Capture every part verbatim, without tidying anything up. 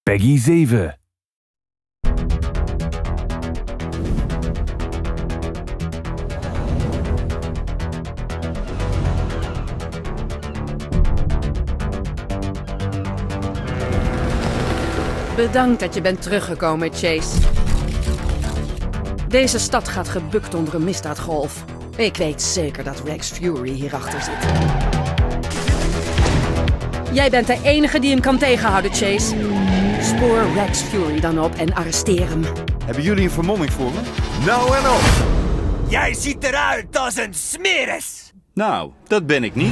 Peggy zeven. Bedankt dat je bent teruggekomen, Chase. Deze stad gaat gebukt onder een misdaadgolf. Ik weet zeker dat Rex Fury hierachter zit. Jij bent de enige die hem kan tegenhouden, Chase. Spoor Rex Fury dan op en arresteer hem. Hebben jullie een vermomming voor me? Nou en op! Jij ziet eruit als een smeris! Nou, dat ben ik niet.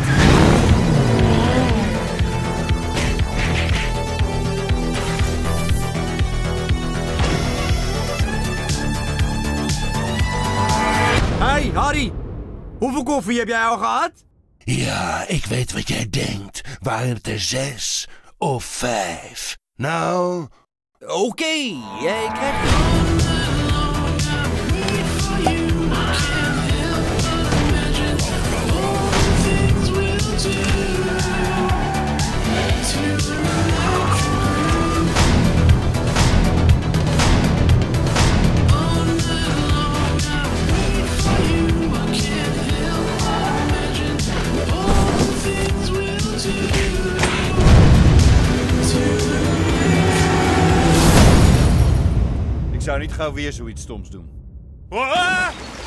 Hey, Harry! Hoeveel koffie heb jij al gehad? Ja, ik weet wat jij denkt. Waren het er zes of vijf? Nou... Oké, okay, jij krijgt het. Ik zou niet gauw weer zoiets stoms doen. Ah!